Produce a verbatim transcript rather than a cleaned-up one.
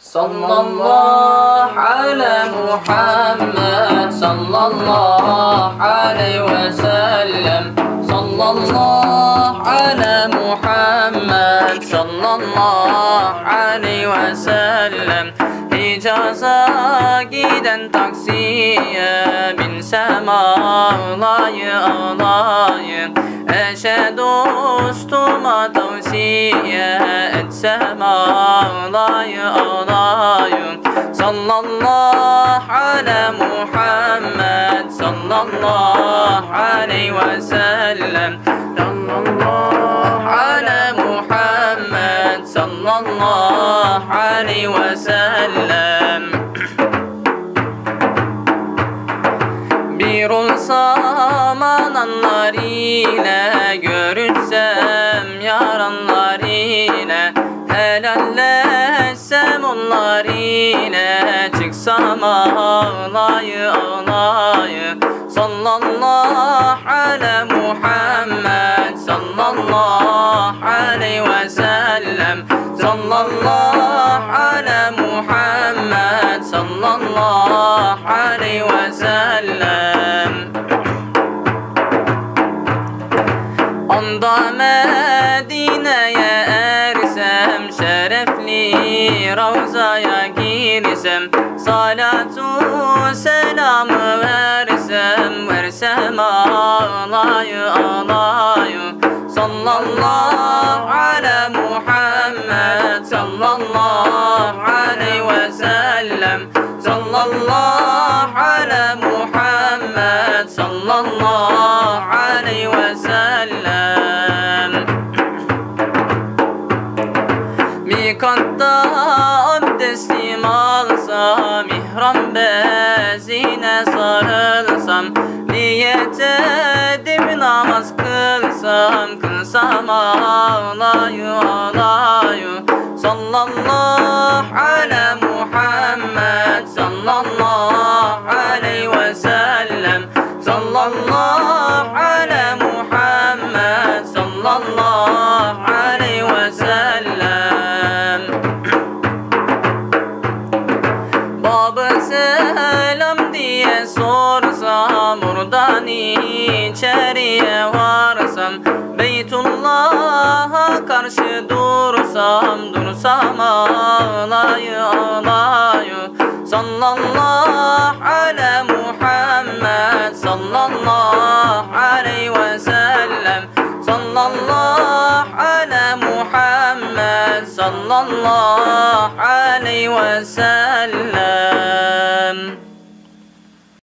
صلى الله على محمد صلى الله عليه وسلم صلى الله على محمد صلى الله عليه وسلم Hicaz'a giden taksiye binsem ağlayı ağlayı Eşe dostuma tavsiye etsem ağlayı ağlayı Sallallahu ala Muhammed sallallahu aleyhi ve sellem Sallallahu ala Muhammed sallallahu aleyhi ve sellem Bir olsam ananlar ile görürsem yaranlar ile Helalleşsem onlar ile çıksam ağlayı ağlayı Sallallahu ala Muhammed sallallahu aleyhi ve sellem Sallallahu ala Muhammed sallallahu aleyhi ve sellem Onda Medine'ye ersem şerefli Ravza'ya girsem salatu selamı versem versem ağlayı ağlayı Sallallahu ala Muhammed sallallahu aleyhi ve sellem Sallallahu ala Muhammed sallallahu aleyhi ve sellem Mikatta abdestim alsam ihram bezine sarılsam Niyet edip namaz kılsam Kılsam ağlayı ağlayı Sallallahu ala Muhammed sallallahu aleyhi ve sellem Sallallahu ala Muhammed sallallahu aleyhi ve sellem Baba selam diye sorsam oradan içeriye varsam Beytullah'a karşı dursam dursam ağlayı ağlayı Sallallahu ala Muhammed sallallahu aleyhi ve sellem Sallallahu ala Muhammed sallallahu aleyhi ve sellem